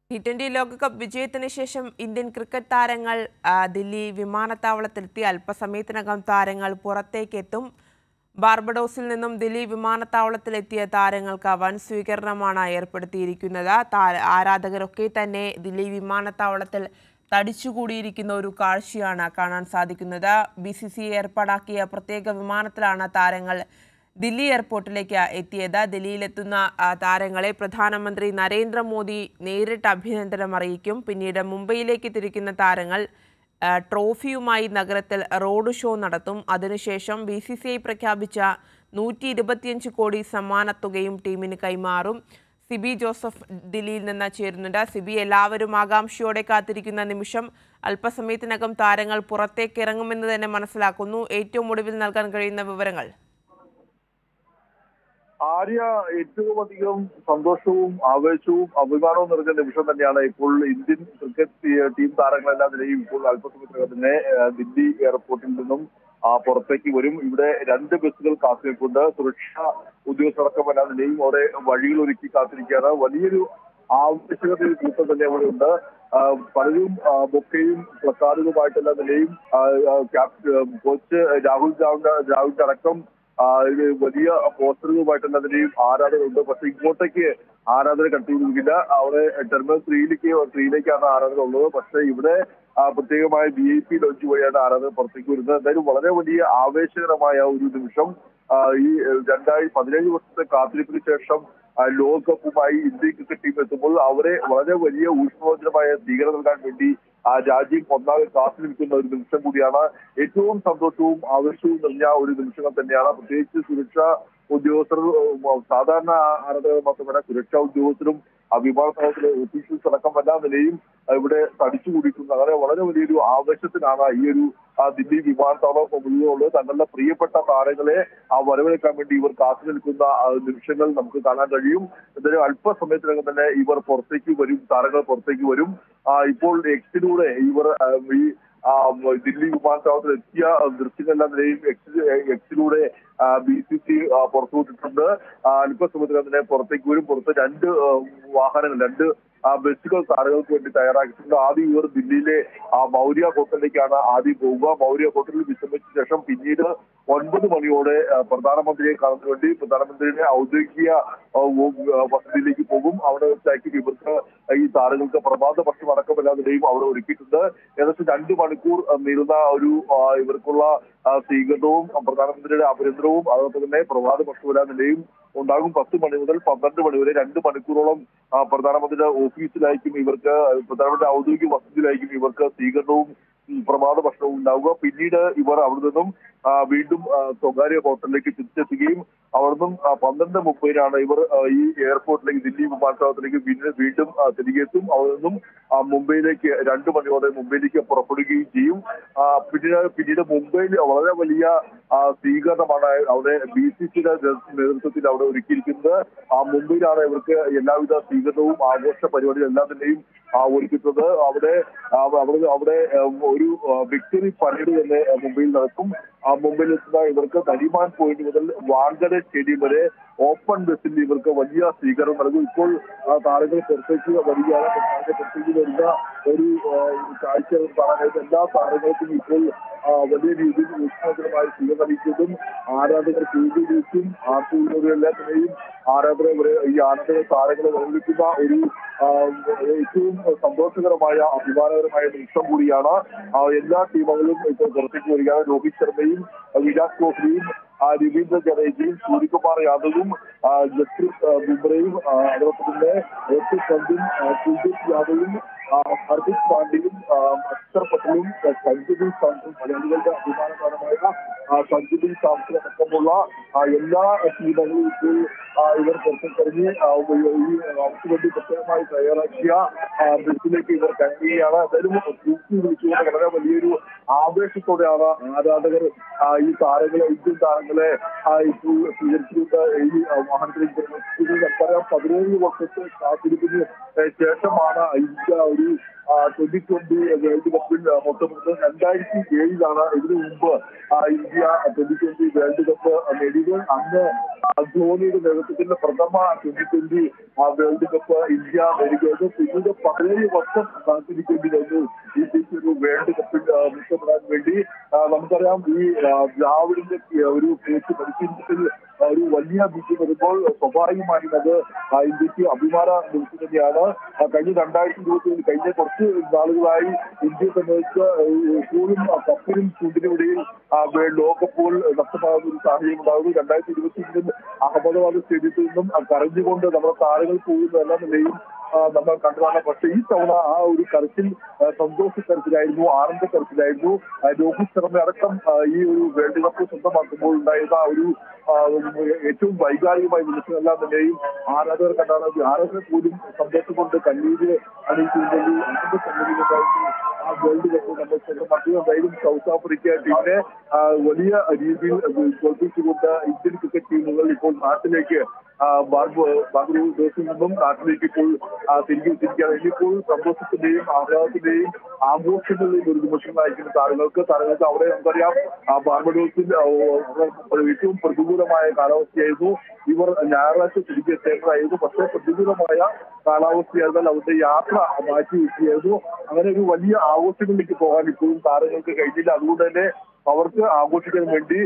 T20 ലോകകപ്പ് വിജയത്തിന് ശേഷം ഇന്ത്യൻ ക്രിക്കറ്റ് താരങ്ങൾ ദില്ലി വിമാനത്താവളത്തിലെത്തി. അല്പസമയത്തിനകം താരങ്ങൾ പുറത്തേക്കെത്തും. ബാർബഡോസിൽ നിന്നും ദില്ലി വിമാനത്താവളത്തിലെത്തിയ താരങ്ങൾക്ക് വൻ സ്വീകരണമാണ് ഏർപ്പെടുത്തിയിരിക്കുന്നത്. ആരാധകരൊക്കെ തന്നെ ദില്ലി വിമാനത്താവളത്തിൽ തടിച്ചുകൂടിയിരിക്കുന്ന ഒരു കാഴ്ചയാണ് കാണാൻ സാധിക്കുന്നത്. BCCI ഏർപ്പാടാക്കിയ പ്രത്യേക വിമാനത്തിലാണ് താരങ്ങൾ ദില്ലി എയർപോർട്ടിലേക്ക് എത്തിയത്. ദില്ലിയിലെത്തുന്ന താരങ്ങളെ പ്രധാനമന്ത്രി നരേന്ദ്രമോദി നേരിട്ട് അഭിനന്ദനം അറിയിക്കും. പിന്നീട് മുംബൈയിലേക്ക് തിരിക്കുന്ന താരങ്ങൾ ട്രോഫിയുമായി നഗരത്തിൽ റോഡ് ഷോ നടത്തും. അതിനുശേഷം BCCI പ്രഖ്യാപിച്ച 125 കോടി സമ്മാനത്തുകയും ടീമിന് കൈമാറും. സിബി ജോസഫ് ദില്ലിയിൽ നിന്ന് ചേരുന്നുണ്ട്. സിബി, എല്ലാവരും ആകാംക്ഷയോടെ കാത്തിരിക്കുന്ന നിമിഷം. അല്പസമയത്തിനകം താരങ്ങൾ പുറത്തേക്ക് ഇറങ്ങുമെന്ന് തന്നെ മനസ്സിലാക്കുന്നു. ഏറ്റവും ഒടുവിൽ നൽകാൻ കഴിയുന്ന വിവരങ്ങൾ? ആര്യ, ഏറ്റവും അധികം സന്തോഷവും ആവേശവും അഭിമാനവും നിറഞ്ഞ നിമിഷം തന്നെയാണ് ഇപ്പോൾ ഇന്ത്യൻ ക്രിക്കറ്റ് ടീം താരങ്ങളെല്ലാം നിലയും ഇപ്പോൾ അല്പസമയത്തിനകം തന്നെ ദില്ലി എയർപോർട്ടിൽ നിന്നും പുറത്തേക്ക് വരും. ഇവിടെ 2 ബസ്സുകൾ കാത്തിരിപ്പുണ്ട്. സുരക്ഷാ ഉദ്യോഗസ്ഥരടക്കം എല്ലാ നിലയും അവിടെ വഴികൾ ഒരുക്കി കാത്തിരിക്കുകയാണ്. വലിയൊരു ആവശ്യകത കൂട്ടം തന്നെ അവിടെ ഉണ്ട്. പലരും ബൊക്കയും പ്ലക്കാർഡുകളുമായിട്ടെല്ലാ നിലയും കോച്ച് രാഹുൽ ദ്രാവിഡ് അടക്കം വലിയ പോസ്റ്ററുകളുമായിട്ടുള്ള അതിന്റെയും ആരാധകരുണ്ട്. പക്ഷെ ഇങ്ങോട്ടേക്ക് ആരാധന കണ്ടുപിടിക്കില്ല. അവിടെ ടെർമിനൽ 3ലേക്കാണ് ആരാധന ഉള്ളത്. പക്ഷെ ഇവിടെ പ്രത്യേകമായ VIP ലോഞ്ച് വഴിയാണ് ആരാധന പുറത്തേക്ക് വരുന്നത്. എന്തായാലും വളരെ വലിയ ആവേശകരമായ ഒരു നിമിഷം. ഈ 2017 വർഷത്തെ കാത്തിരിപ്പിന് ശേഷം ലോകകപ്പുമായി ഇന്ത്യൻ ക്രിക്കറ്റ് ടീം എത്തുമ്പോൾ അവരെ വളരെ വലിയ ഊഷ്മളമായ സ്വീകരണം നൽകാൻ വേണ്ടി രാജ്യം ഒന്നാകെ കാത്തു നിൽക്കുന്ന ഒരു നിമിഷം കൂടിയാണ്. ഏറ്റവും സന്തോഷവും ആവേശവും നിറഞ്ഞ ഒരു നിമിഷങ്ങൾ തന്നെയാണ്. പ്രത്യേകിച്ച് സുരക്ഷാ ഉദ്യോഗസ്ഥർ, സാധാരണ ആരാധകർ മാത്രമല്ല സുരക്ഷാ ഉദ്യോഗസ്ഥരും വിമാനത്താവളത്തിലെ ഓഫീസേഴ്സ് അടക്കം എല്ലാ നിലയും ഇവിടെ തടിച്ചുകൂടിയിട്ടുണ്ട്. അങ്ങനെ വളരെ വലിയൊരു ആവേശത്തിനാണ് ഈ ഒരു ദില്ലി വിമാനത്താവളം മുഴുവനുള്ളത്. തങ്ങളുടെ പ്രിയപ്പെട്ട താരങ്ങളെ വരവേൽക്കാൻ വേണ്ടി ഇവർ കാത്തു നിൽക്കുന്ന നിമിഷങ്ങൾ നമുക്ക് കാണാൻ കഴിയും. എന്തായാലും അല്പസമയത്തിനകം തന്നെ ഇവർ പുറത്തേക്ക് വരും, താരങ്ങൾ പുറത്തേക്ക് വരും. ഇപ്പോൾ എക്സിലൂടെ ഇവർ ഈ ദില്ലി വിമാനത്താവളത്തിൽ എത്തിയ ദൃശ്യങ്ങളെല്ലാം നിലയും എക്സിലൂടെ BCCI പുറത്തുവിട്ടിട്ടുണ്ട്. അല്പസമയത്തിനകം തന്നെ പുറത്തേക്ക് വരും. പുറത്ത് 2 വാഹനങ്ങൾ, 2 ബസ്സുകൾ താരങ്ങൾക്ക് വേണ്ടി തയ്യാറാക്കിയിട്ടുണ്ട്. ആദ്യം ഇവർ ദില്ലിയിലെ മൗര്യ ഹോട്ടലിലേക്കാണ് ആദ്യം പോവുക. മൗര്യ ഹോട്ടലിൽ വിശ്രമിച്ച ശേഷം പിന്നീട് 9 മണിയോടെ പ്രധാനമന്ത്രിയെ കാണാൻ വേണ്ടി പ്രധാനമന്ത്രിയുടെ ഔദ്യോഗിക വസതിയിലേക്ക് പോകും. അവിടെ വെച്ചായിരിക്കും ഇവർക്ക് ഈ താരങ്ങൾക്ക് പ്രഭാത ഭക്ഷണം അടക്കമെല്ലാതിനെയും അവിടെ ഒരുക്കിയിട്ടുണ്ട്. ഏകദേശം 2 മണിക്കൂർ നീളുന്ന ഒരു ഇവർക്കുള്ള സ്വീകരണവും പ്രധാനമന്ത്രിയുടെ അഭിനന്ദനവും അതോടൊപ്പം തന്നെ പ്രഭാത ഭക്ഷണമെല്ലാതിനെയും ഉണ്ടാകും. 10 മണി മുതൽ 12 മണി വരെ 2 മണിക്കൂറോളം പ്രധാനമന്ത്രിയുടെ ഓഫീസിലായിരിക്കും ഇവർക്ക്, പ്രധാനമന്ത്രി ഔദ്യോഗിക വസതിയിലായിരിക്കും ഇവർക്ക് സ്വീകരണവും പ്രഭാത ഭക്ഷണവും ഉണ്ടാവുക. പിന്നീട് ഇവർ അവിടെ നിന്നും വീണ്ടും സ്വകാര്യ ഹോട്ടലിലേക്ക് തിരിച്ചെത്തുകയും അവിടെ നിന്നും 12:30 ഇവർ ഈ എയർപോർട്ടിലേക്ക്, ദില്ലി വിമാനത്താവളത്തിലേക്ക് വീണ്ടും തിരികെ എത്തും. അവിടെ നിന്നും മുംബൈയിലേക്ക് 2 മണിയോടെ മുംബൈയിലേക്ക് പുറപ്പെടുകയും ചെയ്യും. പിന്നീട് മുംബൈയിൽ വളരെ വലിയ സ്വീകരണമാണ് അവിടെ BCCIയുടെ നേതൃത്വത്തിൽ അവിടെ ഒരുക്കിയിരിക്കുന്നത്. മുംബൈയിലാണ് ഇവർക്ക് എല്ലാവിധ സ്വീകരണവും ആഘോഷ പരിപാടികളും എല്ലാം തന്നെയും ഒരുക്കിയിട്ടുള്ളത്. അവിടെ ഒരു വിക്ടറി പരേഡ് തന്നെ മുംബൈയിൽ നടക്കും. മുംബൈയിൽ എത്തുന്ന ഇവർക്ക് നരിമാൻ പോയിന്റ് മുതൽ വാങ്കഡെ സ്റ്റേഡിയം വരെ ഓപ്പൺ ബസ്സിൽ ഇവർക്ക് വലിയ സ്വീകരണം നൽകും. ഇപ്പോൾ താരങ്ങൾ പുറത്തേക്ക് വരികയാണ്. പുറത്തേക്ക് വരുന്ന ഒരു കാഴ്ച കാണാനായിട്ട് എല്ലാ താരങ്ങൾക്കും ഇപ്പോൾ വലിയ രീതിയിൽ ഊഷ്മളമായ സ്വീകരണം നൽകിയതും ആരാധകർ കൂടിയിരിക്കും. എല്ലാത്തിനെയും ഈ ആരാധകർ താരങ്ങളെ വരവേൽക്കുന്ന ഒരു ഏറ്റവും സന്തോഷകരമായ അഭിമാനകരമായ നിമിഷം കൂടിയാണ്. എല്ലാ ടീമുകളും ഇപ്പോൾ പുറത്തേക്ക് വരികയാണ്. രോഹിത് ശർമ്മയും വിരാട് കോഹ്ലിയും രവീന്ദ്ര ജഡേജയും സൂര്യകുമാർ യാദവും ജസ്പ്രീത് ബുംറയും അതോടൊപ്പം തന്നെ പന്തും കുൽദീപ് യാദവും ഹർദിക് പാണ്ഡ്യയും അക്ഷർ പട്ടേലും സഞ്ജുബി സാംസൺ, മലയാളികളുടെ അഭിമാനകരമായ സഞ്ജുബി സാംസൺ അടക്കമുള്ള എല്ലാ ടീമുകളും ഇപ്പോൾ ഇവർ പുറത്തേക്കിറങ്ങി ഈ അവർക്ക് വേണ്ടി പ്രത്യേകമായി തയ്യാറാക്കിയ ബസ്സിലേക്ക് ഇവർ കയറുകയാണ്. എന്തായാലും തൂക്കി വിളിച്ചുകൊണ്ട് വളരെ വലിയൊരു ആവേശത്തോടെയാണ് ആരാധകർ ഈ താരങ്ങളെ, ഇന്ത്യൻ താരങ്ങളെ ഇപ്പോൾ സ്വീകരിച്ചുകൊണ്ട് ഈ വാഹനത്തിലേക്ക് നമുക്കറിയാം. 17 വർഷത്തെ കാത്തിരിപ്പിന് ശേഷമാണ് ഇന്ത്യ ഒരു 2020 വേൾഡ് കപ്പിൽ മൊത്തമെടുത്തത്. 2007 ഇതിനു മുമ്പ് ഇന്ത്യ 2020 വേൾഡ് കപ്പ് നേടിയത്. അന്ന് ധോണിയുടെ നേതൃത്വത്തിൽ പ്രഥമ 2020 വേൾഡ് കപ്പ് മുമ്പ് ഇന്ത്യ വരികയായിരുന്നു. പിന്നീട് 17 വർഷം കാത്തിരിക്കേണ്ടി വന്നു ഇന്ത്യക്ക് ഒരു വേൾഡ് കപ്പിൽ മുത്തപ്പെടാൻ വേണ്ടി. നമുക്കറിയാം ഈ ദ്രാവിഡിന്റെ ഒരു കോച്ച് പരിശീലനത്തിൽ ഒരു വലിയ വിജയം വരുമ്പോൾ സ്വാഭാവികമായും അത് ഇന്ത്യക്ക് അഭിമാന നിമിഷം തന്നെയാണ്. കഴിഞ്ഞ 2020 കഴിഞ്ഞ കുറച്ച് നാളുകളായി ഇന്ത്യയെ സംബന്ധിച്ച് എപ്പോഴും കപ്പിനും ചുണ്ടിനുമിടയിൽ ലോകകപ്പുകൾ നഷ്ടമാകുന്ന ഒരു സാഹചര്യം ഉണ്ടാകുന്നു. 2021 അഹമ്മദാബാദ് സ്റ്റേഡിയത്തിൽ നിന്നും കരഞ്ഞുകൊണ്ട് നമ്മുടെ താരങ്ങൾ പോകുന്ന എല്ലാ നിലയും നമ്മൾ കണ്ടതാണ്. പക്ഷേ ഈ തവണ ആ ഒരു കരച്ചിൽ സന്തോഷക്കരച്ചിലായിരുന്നു, ആനന്ദക്കരച്ചിലായിരുന്നു. രോഹിത് ശർമ്മ അടക്കം ഈ ഒരു വേൾഡ് കപ്പ് സ്വന്തമാക്കുമ്പോൾ ഉണ്ടായിരുന്ന ഒരു ഏറ്റവും വൈകാരികമായ നിമിഷമെല്ലാം തന്നെയും ആരാധകർ കണ്ടാണ്. ആരാധകർ പോലും സന്തോഷം കൊണ്ട് കണ്ണീര് അണിയിച്ചിട്ടുണ്ടെങ്കിൽ ആ വേൾഡ് കപ്പ് നമ്മൾ സ്വന്തമാക്കുക. എന്തായാലും സൗത്ത് ആഫ്രിക്ക ടീമിനെ വലിയ രീതിയിൽ തോൽപ്പിച്ചുകൊണ്ട് ഇന്ത്യൻ ക്രിക്കറ്റ് ടീമുകൾ ഇപ്പോൾ നാട്ടിലേക്ക് ബാംഗ്ലൂരിൽ നിന്നും നാട്ടിലേക്ക് ഇപ്പോൾ തിരികെ എത്തിയിരിക്കുകയാണ്. ഇനിയിപ്പോൾ സന്തോഷത്തിന്റെയും ആഹ്ലാദത്തിന്റെയും ആഘോഷങ്ങളുടെയും ഒരു നിമിഷം നയിക്കുന്ന താരങ്ങൾക്ക് അവിടെ നമുക്കറിയാം ബാർബഡോസിൽ ഏറ്റവും പ്രതികൂലമായ കാലാവസ്ഥയായിരുന്നു. ഇവർ ഞായറാഴ്ച തിരികെ എത്തേണ്ടതായിരുന്നു. പക്ഷേ പ്രതികൂലമായ കാലാവസ്ഥയായിരുന്നാൽ അവരുടെ യാത്ര മാറ്റി വെക്കുകയായിരുന്നു. അങ്ങനെ ഒരു വലിയ ആഘോഷങ്ങളിലേക്ക് പോകാൻ ഇപ്പോഴും താരങ്ങൾക്ക് കഴിഞ്ഞില്ല. അതുകൊണ്ട് തന്നെ അവർക്ക് ആഘോഷിക്കാൻ വേണ്ടി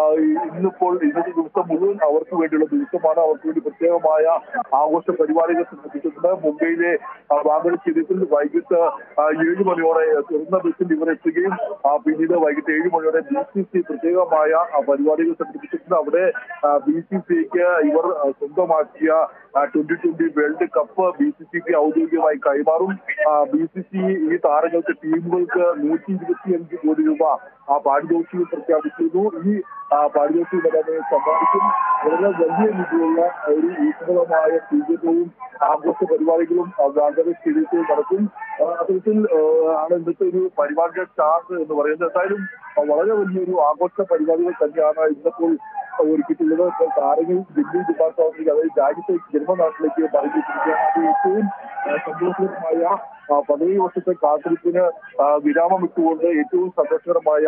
ഇന്നത്തെ ദിവസം മുഴുവൻ അവർക്ക് വേണ്ടിയുള്ള ദിവസമാണ്. അവർക്ക് വേണ്ടി പ്രത്യേകമായ ആഘോഷ പരിപാടികൾ സംഘടിപ്പിച്ചിട്ടുണ്ട്. മുംബൈയിലെ വാങ്കഡെ സ്റ്റേഡിയത്തിൽ വൈകിട്ട് 7 മണിയോടെ തുറന്ന ബസ്സിൽ ഇവർ എത്തുകയും പിന്നീട് വൈകിട്ട് 7 മണിയോടെ BCCI പ്രത്യേകമായ പരിപാടികൾ സംഘടിപ്പിച്ചിട്ടുണ്ട്. അവിടെ BCCIക്ക് ഇവർ സ്വന്തമാക്കിയ 2020 വേൾഡ് കപ്പ് BCCIക്ക് ഔദ്യോഗികമായി കൈമാറും. BCCI ഈ താരങ്ങൾക്ക് ടീമുകൾക്ക് 125 കോടി രൂപ പാരിതോഷികം പ്രഖ്യാപിച്ചിരുന്നു. ഈ പാരിതോഷികം സമ്മാനിക്കും. വളരെ വലിയ രീതിയിലുള്ള ഒരു ഊഷ്മളമായ സ്വീകരണവും ആഘോഷ പരിപാടികളും വാങ്കഡെ സ്റ്റേഡിയത്തിൽ നടക്കും. അത്തരത്തിൽ ആണ് ഇന്നത്തെ ഒരു പരിപാടിയുടെ സ്റ്റാർട്ട് എന്ന് പറയുന്നത്. എന്തായാലും വളരെ വലിയൊരു ആഘോഷ പരിപാടികൾ തന്നെയാണ് ഇന്നിപ്പോൾ ഒരുക്കിയിട്ടുള്ളത്. ഇപ്പോൾ താരങ്ങൾ ദില്ലി വിമാനത്താവളത്തിലേക്ക്, അതായത് രാജ്യത്തേക്ക് ജന്മനാട്ടിലേക്ക് പറഞ്ഞിരിക്കുകയാണ്. അത് ഏറ്റവും സന്തോഷകരമായ 17 വർഷത്തെ കാത്തിരിപ്പിന് വിരാമം ഇട്ടുകൊണ്ട് ഏറ്റവും സന്തോഷകരമായ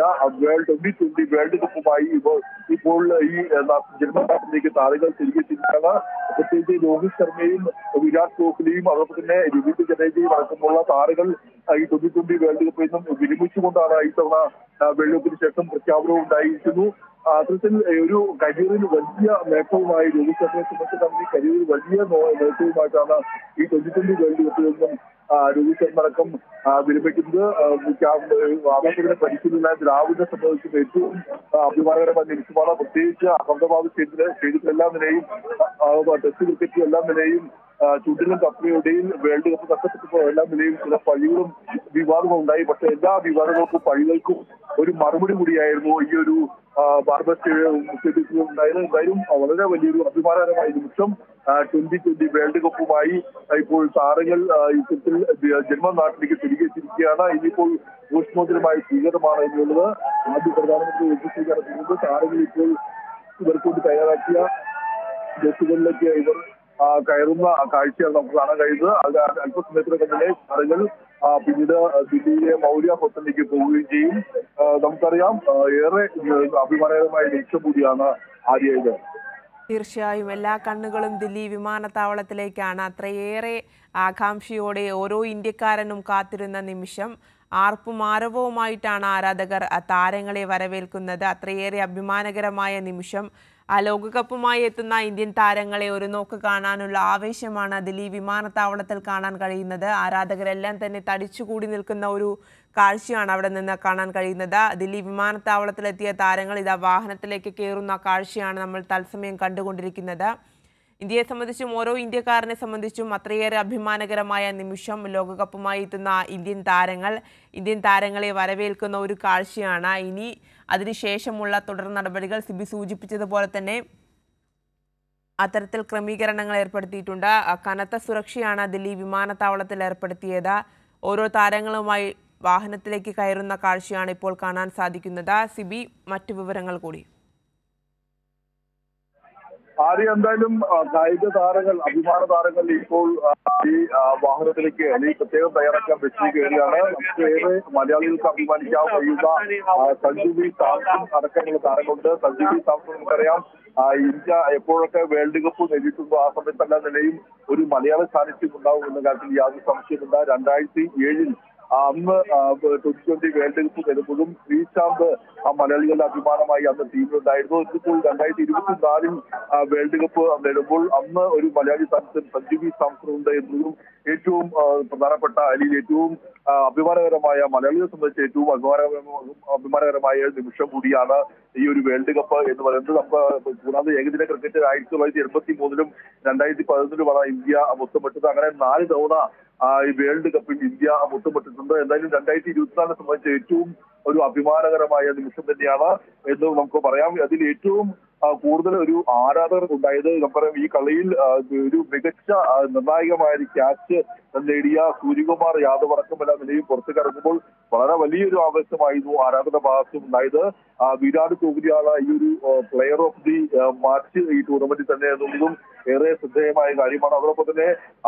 2020 വേൾഡ് കപ്പുമായി ഇപ്പോൾ ഈ ജന്മനാട്ടിലേക്ക് താരങ്ങൾ തിരികെ എത്തിയിരിക്കുകയാണ്. പ്രത്യേകിച്ച് രോഹിത് ശർമ്മയും വിരാട് കോഹ്ലിയും അതോടൊപ്പം തന്നെ രവീന്ദ്ര ജഡേജയും അടക്കമുള്ള താരങ്ങൾ ഈ 2020 വേൾഡ് കപ്പിൽ നിന്നും വിരമിച്ചുകൊണ്ടാണ് ഇത്തവണ വേൾഡ് കപ്പിന് ശേഷം പ്രഖ്യാപനവും ഉണ്ടായിരിക്കുന്നു. അത്തരത്തിൽ ഒരു കരിയറിൽ വലിയ നേട്ടവുമായി രോഹിത് ശർമ്മയെ സംബന്ധിച്ചിടത്തോളം കരിയറിൽ വലിയ നേട്ടവുമായിട്ടാണ് ഈ 2020 വേൾഡ് കപ്പിൽ നിന്നും രോഹിത് ശർമ്മ അടക്കം വിരമിക്കുന്നത്. ആവേശത്തിന്റെ പരിശീലന ദ്രാവിഡിനെ സംബന്ധിച്ചും ഏറ്റവും അഭിമാനകരമായ നിമിഷമാണ്. പ്രത്യേകിച്ച് അഹമ്മദാബാദ് സ്റ്റേഡിയത്തിലെല്ലാ നിലയും ടെസ്റ്റ് ക്രിക്കറ്റിലും എല്ലാ നിലയും ചുണ്ടിലും കപ്പിയുടെയും വേൾഡ് കപ്പ് നഷ്ടപ്പെട്ടപ്പോൾ എല്ലാ നിലയും ചില പഴികളും വിവാദങ്ങളും ഉണ്ടായി. പക്ഷെ എല്ലാ വിവാദങ്ങൾക്കും പഴികൾക്കും ഒരു മറുപടി കൂടിയായിരുന്നു ഈ ഒരു ബാർബർ സ്റ്റേഡിയത്തിൽ ഉണ്ടായത്. എന്തായാലും വളരെ വലിയൊരു അഭിമാനകരമായ നിമിഷം 2020 വേൾഡ് കപ്പുമായി ഇപ്പോൾ താരങ്ങൾ ഇത്തരത്തിൽ ജന്മനാട്ടിലേക്ക് തിരികെ എത്തിയിരിക്കുകയാണ്. ഇനിയിപ്പോൾ ഊഷ്മോചനമായ സ്വീകരണമാണ് ഇനിയുള്ളത്. ആദ്യ പ്രധാനമന്ത്രി എത്തിച്ചിരിക്കുന്നത് താരങ്ങൾ ഇപ്പോൾ ഇവർക്കൊണ്ട് തയ്യാറാക്കിയ ബസ്സുകളിലേക്ക് ഇവർ കയറുന്ന കാഴ്ചയാണ് നമുക്ക് കാണാൻ കഴിയുന്നത്. അത് അല്പസമയത്തിനകം തന്നെ താരങ്ങൾ പിന്നീട് ദില്ലിയിലെ മൗര്യ ഹോട്ടലിലേക്ക് പോവുകയും ചെയ്യും. നമുക്കറിയാം ഏറെ അഭിമാനകരമായ നിമിഷം കൂടിയാണ് ആര്യ. തീർച്ചയായും എല്ലാ കണ്ണുകളും ദില്ലി വിമാനത്താവളത്തിലേക്കാണ്. അത്രയേറെ ആകാംക്ഷയോടെ ഓരോ ഇന്ത്യക്കാരനും കാത്തിരുന്ന നിമിഷം. ആർപ്പും ആരവവുമായിട്ടാണ് ആരാധകർ താരങ്ങളെ വരവേൽക്കുന്നത്. അത്രയേറെ അഭിമാനകരമായ നിമിഷം. ലോകകപ്പുമായി എത്തുന്ന ഇന്ത്യൻ താരങ്ങളെ ഒരു നോക്ക് കാണാനുള്ള ആവേശമാണ് ദില്ലി വിമാനത്താവളത്തിൽ കാണാൻ കഴിയുന്നത്. ആരാധകരെല്ലാം തന്നെ തടിച്ചുകൂടി നിൽക്കുന്ന ഒരു കാഴ്ചയാണ് അവിടെ നിന്ന് കാണാൻ കഴിയുന്നത്. ദില്ലി വിമാനത്താവളത്തിലെത്തിയ താരങ്ങൾ ഇതാ വാഹനത്തിലേക്ക് കയറുന്ന കാഴ്ചയാണ് നമ്മൾ തത്സമയം കണ്ടുകൊണ്ടിരിക്കുന്നത്. ഇന്ത്യയെ സംബന്ധിച്ചും ഓരോ ഇന്ത്യക്കാരനെ സംബന്ധിച്ചും അത്രയേറെ അഭിമാനകരമായ നിമിഷം. ലോകകപ്പുമായി എത്തുന്ന ഇന്ത്യൻ താരങ്ങളെ വരവേൽക്കുന്ന ഒരു കാഴ്ചയാണ്. ഇനി അതിനുശേഷമുള്ള തുടർ നടപടികൾ സിബി സൂചിപ്പിച്ചതുപോലെ തന്നെ അത്തരത്തിൽ ക്രമീകരണങ്ങൾ ഏർപ്പെടുത്തിയിട്ടുണ്ട്. കനത്ത സുരക്ഷയാണ് ദില്ലി വിമാനത്താവളത്തിൽ ഏർപ്പെടുത്തിയത്. ഓരോ താരങ്ങളുമായി വാഹനത്തിലേക്ക് കയറുന്ന കാഴ്ചയാണ് ഇപ്പോൾ കാണാൻ സാധിക്കുന്നത്. സിബി, മറ്റു വിവരങ്ങൾ കൂടി. എന്തായാലും കായിക താരങ്ങൾ, അഭിമാന താരങ്ങൾ ഇപ്പോൾ ഈ വാഹനത്തിലേക്ക് അല്ലെങ്കിൽ പ്രത്യേകം തയ്യാറാക്കാൻ വെച്ചിരിക്കുകയാണ്. നമുക്ക് ഏറെ മലയാളികൾക്ക് അഭിമാനിക്കാൻ കഴിയുന്ന സഞ്ജു വി സാംസൺ അടക്കമുള്ള താരങ്ങളുണ്ട്. സഞ്ജു വി സാംസൺ നമുക്കറിയാം ഇന്ത്യ എപ്പോഴൊക്കെ വേൾഡ് കപ്പ് നേടിയിട്ടുണ്ടോ ആ സമയത്തെല്ലാം നിലയും ഒരു മലയാള സാന്നിധ്യം ഉണ്ടാവും എന്ന കാര്യത്തിൽ യാതൊരു സംശയമില്ല. 2007 അന്ന് T20 വേൾഡ് കപ്പ് വരുമ്പോഴും ശ്രീശാന്ത് മലയാളികളുടെ അഭിമാനമായി അന്ന് ടീമിലുണ്ടായിരുന്നു. ഇപ്പോൾ 2024 വേൾഡ് കപ്പ് നേടുമ്പോൾ അന്ന് ഒരു മലയാളി സാന്നിധ്യം സഞ്ജു വി സാംസൺ ഉണ്ട് എന്നതും ഏറ്റവും പ്രധാനപ്പെട്ട അല്ലെങ്കിൽ ഏറ്റവും അഭിമാനകരമായ, മലയാളികളെ സംബന്ധിച്ച് ഏറ്റവും അഭിമാനകരമായ നിമിഷം കൂടിയാണ് ഈ ഒരു വേൾഡ് കപ്പ് എന്ന് പറയുന്നത്. നമുക്ക് കൂടാതെ ഏകദിന ക്രിക്കറ്റ് 1983 2011 ഇന്ത്യ മുത്തമിട്ടത്. അങ്ങനെ 4 തവണ ഈ വേൾഡ് കപ്പിൽ ഇന്ത്യ മുത്തമിട്ടിട്ടുണ്ട്. എന്തായാലും 2024 സംബന്ധിച്ച് ഏറ്റവും ഒരു അഭിമാനകരമായ നിമിഷം തന്നെയാണ് എന്ന് നമുക്ക് പറയാം. അതിൽ ഏറ്റവും കൂടുതൽ ഒരു ആരാധകർ ഉണ്ടായത് നമുക്കറിയാം, ഈ കളിയിൽ ഒരു മികച്ച നിർണായകമായ ഒരു ക്യാച്ച് നേടിയ സൂര്യകുമാർ യാദവ് അടക്കമെല്ലാം നിലയിൽ പുറത്തു കടക്കുമ്പോൾ വളരെ വലിയൊരു ആവേശമായിരുന്നു ആരാധകരുടെ ഭാഗത്തും ഉണ്ടായത്. വിരാട് കോഹ്ലിയാണ് ഈ ഒരു പ്ലെയർ ഓഫ് ദി മാച്ച് ഈ ടൂർണമെന്റിൽ തന്നെ എന്നുള്ളതും ഏറെ ശ്രദ്ധേയമായ കാര്യമാണ്. അതോടൊപ്പം തന്നെ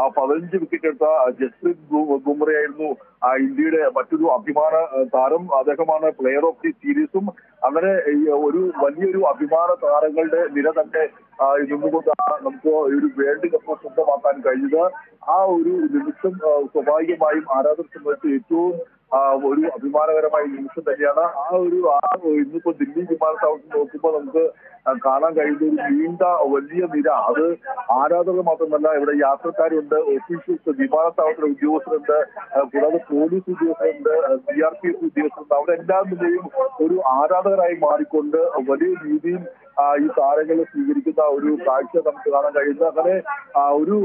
15 വിക്കറ്റ് എടുത്ത ജസ്പ്രീത് ബുംറയായിരുന്നു ഇന്ത്യയുടെ മറ്റൊരു അഭിമാന താരം. അദ്ദേഹമാണ് പ്ലെയർ ഓഫ് ദി സീരീസും. അങ്ങനെ ഒരു വലിയൊരു അഭിമാന താരങ്ങളുടെ നിര തന്നെ നിന്നുകൊണ്ടാണ് നമുക്ക് ഒരു വേൾഡ് കപ്പ് സ്വന്തമാക്കാൻ കഴിഞ്ഞത്. ആ ഒരു നിമിഷം സ്വാഭാവികമായും ആരാധകരെ സംബന്ധിച്ച് ഏറ്റവും ഒരു അഭിമാനകരമായ നിമിഷം തന്നെയാണ്. ഇന്നിപ്പോ ദില്ലി വിമാനത്താവളത്തിൽ നോക്കുമ്പോൾ നമുക്ക് കാണാൻ കഴിയുന്ന ഒരു നീണ്ട വലിയ നിര, അത് ആരാധകർ മാത്രമല്ല, ഇവിടെ യാത്രക്കാരുണ്ട്, ഓഫീഷ്യൽസ്, വിമാനത്താവളത്തിലെ ഉദ്യോഗസ്ഥരുണ്ട്, കൂടാതെ പോലീസ് ഉദ്യോഗസ്ഥരുണ്ട്, CRPF ഉദ്യോഗസ്ഥരുണ്ട്. അവരെല്ലാം നിലയും ഒരു ആരാധകരായി മാറിക്കൊണ്ട് വലിയ രീതിയിൽ ഈ താരങ്ങളെ സ്വീകരിക്കുന്ന ഒരു കാഴ്ച നമുക്ക് കാണാൻ കഴിയുന്നത്. അങ്ങനെ ഒരു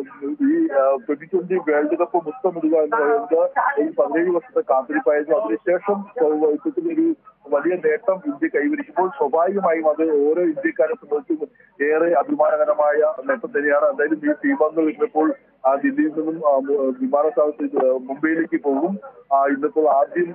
ഈ T20 വേൾഡ് കപ്പ് മുത്തമിടുക എന്ന് പറയുന്നത് ഈ 17 വർഷത്തെ കാത്തിരിപ്പായിരുന്നു. അതിനുശേഷം ഒരു വലിയ നേട്ടം ഇന്ത്യ കൈവരിക്കുമ്പോൾ സ്വാഭാവികമായും അത് ഓരോ ഇന്ത്യക്കാരെ സംബന്ധിച്ചും ഏറെ അഭിമാനകരമായ നേട്ടം തന്നെയാണ്. എന്തായാലും ഈ ടീമംഗങ്ങൾ ഇന്നിപ്പോൾ ദില്ലിയിൽ നിന്നും വിമാനത്താവളത്തിൽ മുംബൈയിലേക്ക് പോകും. ഇന്നിപ്പോൾ ആദ്യം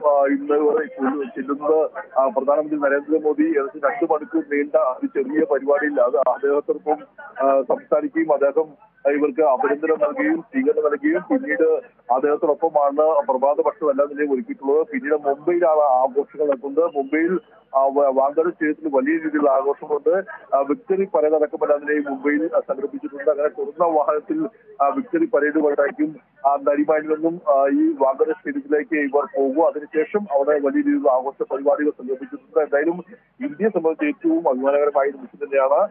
ചെല്ലുന്നത് പ്രധാനമന്ത്രി നരേന്ദ്രമോദി 2 മണിക്കൂർ നീണ്ട ഒരു ചെറിയ പരിപാടിയിൽ അദ്ദേഹത്തോടൊപ്പം സംസാരിക്കുകയും അദ്ദേഹം ഇവർക്ക് അഭിനന്ദനം നൽകുകയും സ്വീകരണം നൽകുകയും പിന്നീട് അദ്ദേഹത്തോടൊപ്പമാണ് പ്രഭാത ഭക്ഷണം എല്ലാം തന്നെ ഒരുക്കിയിട്ടുള്ളത്. പിന്നീട് മുംബൈയിലാണ് ആഘോഷങ്ങൾ നടക്കുന്നത്. മുംബൈയിൽ വാങ്കഡെ സ്റ്റേഡിയത്തിൽ വലിയ രീതിയിലുള്ള ആഘോഷമുണ്ട്. വിക്ടറി പരേഡ് അടക്കമെല്ലാം തന്നെ മുംബൈയിൽ സംഘടിപ്പിച്ചിട്ടുണ്ട്. അങ്ങനെ തുറന്ന വാഹനത്തിൽ വിക്ടറി പരേഡ് വഴിയായിരിക്കും നരിമാനിൽ നിന്നും ഈ വാങ്കഡെ സ്റ്റേഡിയത്തിലേക്ക് ഇവർ പോകും. അതിനുശേഷം അവിടെ വലിയ രീതിയിലുള്ള ആഘോഷ പരിപാടികൾ സംഘടിപ്പിച്ചിട്ടുണ്ട്. എന്തായാലും ഇന്ത്യയെ സംബന്ധിച്ച് ഏറ്റവും അഭിമാനകരമായ നിമിഷം തന്നെയാണ്.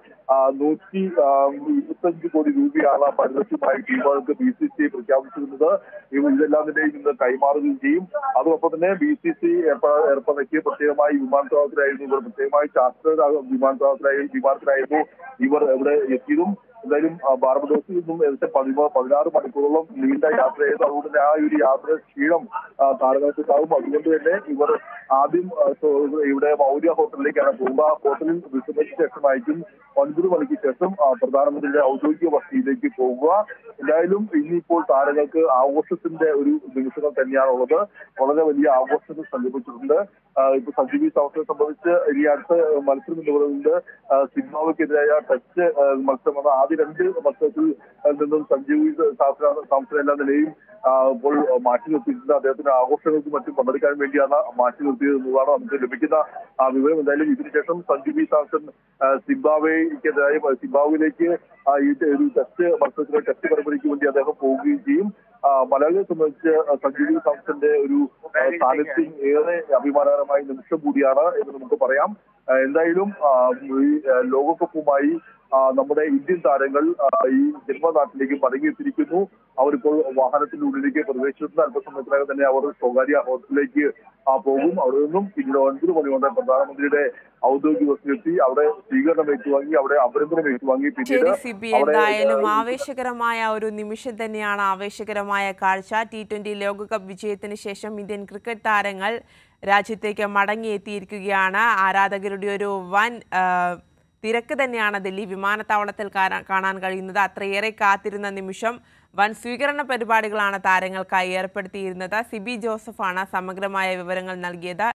125 കോടി രൂപയാണ് പാരിതോഷികമായി ടീമുകൾക്ക് BCCI പ്രഖ്യാപിച്ചിരുന്നത്. ഇതെല്ലാം തന്നെ ഇന്ന് കൈമാറുകയും ചെയ്യും. അതോടൊപ്പം തന്നെ BCCI ഏർപ്പെടുത്തിയ പ്രത്യേകമായി വിമാനത്താവളത്തിലായിരുന്നു ഇവർ, പ്രത്യേകമായി ചാർട്ടേഡ് വിമാനത്തിലായിരുന്നു ഇവർ ഇവിടെ എത്തിയതും. എന്തായാലും ബാർബഡോസിൽ നിന്നും ഏകദേശം 16 മണിക്കൂറോളം നീണ്ട യാത്രയായിരുന്നു. അതുകൊണ്ട് തന്നെ ആ ഒരു യാത്ര ക്ഷീണം താരങ്ങൾക്കുണ്ടാകും. അതുകൊണ്ട് തന്നെ ഇവർ ആദ്യം ഇവിടെ മൗര്യ ഹോട്ടലിലേക്കാണ് പോകുക. ഹോട്ടലിൽ വിശ്രമിച്ച ശേഷമായിരിക്കും 9 മണിക്ക് ശേഷം പ്രധാനമന്ത്രിയുടെ ഔദ്യോഗിക വസതിയിലേക്ക് പോകുക. എന്തായാലും ഇന്നിപ്പോൾ താരങ്ങൾക്ക് ആഘോഷത്തിന്റെ ഒരു നിമിഷങ്ങൾ തന്നെയാണുള്ളത്. വളരെ വലിയ ആഘോഷങ്ങൾ സംഘടിപ്പിച്ചിട്ടുണ്ട്. ഇപ്പൊ സഞ്ജു വി സാംസണെ സംബന്ധിച്ച് ഇനി അടുത്ത മത്സരം എന്ന് പറയുന്നത് സിംബാബ്വെക്കെതിരായ ടെസ്റ്റ് മത്സരമാണ്. ആദ്യ 2 മത്സരത്തിൽ നിന്നും സഞ്ജു വി സാംസൺ എല്ലാ നിലയും ഇപ്പോൾ മാറ്റി നിർത്തിയിട്ടുണ്ട്. അദ്ദേഹത്തിന്റെ ആഘോഷങ്ങൾക്കും മറ്റും പങ്കെടുക്കാൻ വേണ്ടിയാണ് മാറ്റി നിർത്തിയത് എന്നതാണ് നമുക്ക് ലഭിക്കുന്ന വിവരം. എന്തായാലും ഇതിനുശേഷം സഞ്ജു വി സാംസൺ സിംബാബ്വേയിലേക്ക് ഈ ഒരു ടെസ്റ്റ് പരമ്പരയ്ക്ക് വേണ്ടി അദ്ദേഹം പോവുകയും ചെയ്യും. മലയാളിയെ സംബന്ധിച്ച് സഞ്ജു വി സാംസന്റെ ഒരു സാന്നിധ്യം ഏറെ അഭിമാനകരമായ നിമിഷം കൂടിയാണ് എന്ന് നമുക്ക് പറയാം. എന്തായാലും ഈ ലോകകപ്പുമായി നമ്മുടെ ഇന്ത്യൻ താരങ്ങൾ ഈ ജന്മനാട്ടിലേക്ക് മടങ്ങിയെത്തിയിരിക്കുന്നു. അവരിപ്പോൾ വാഹനത്തിനുള്ളിലേക്ക് പ്രവേശിച്ചിട്ടുണ്ട്. അല്പസമയത്തിനകം തന്നെ അവർ സ്വകാര്യ ഹോട്ടലിലേക്ക് പോകും. അവിടെ നിന്നും പിന്നീട് 9 മണിയോടെ പ്രധാനമന്ത്രിയുടെ ഔദ്യോഗിക വസതിയെത്തി അവിടെ സ്വീകരണം ഏറ്റുവാങ്ങി, അവിടെ അഭിനന്ദനം ഏറ്റുവാങ്ങി. പിന്നീട് എന്തായാലും ആവേശകരമായ ഒരു നിമിഷം തന്നെയാണ്, ആവേശകരമായ കാഴ്ച. T20 ലോകകപ്പ് വിജയത്തിന് ശേഷം ഇന്ത്യൻ ക്രിക്കറ്റ് താരങ്ങൾ രാജ്യത്തേക്ക് മടങ്ങിയെത്തിയിരിക്കുകയാണ്. ആരാധകരുടെ ഒരു വൻ തിരക്ക് തന്നെയാണ് ദില്ലി വിമാനത്താവളത്തിൽ കാണാൻ കഴിയുന്നത്. അത്രയേറെ കാത്തിരുന്ന നിമിഷം. വൻ സ്വീകരണ പരിപാടികളാണ് താരങ്ങൾക്കായി ഏർപ്പെടുത്തിയിരുന്നത്. സിബി ജോസഫാണ് സമഗ്രമായ വിവരങ്ങൾ നൽകിയത്.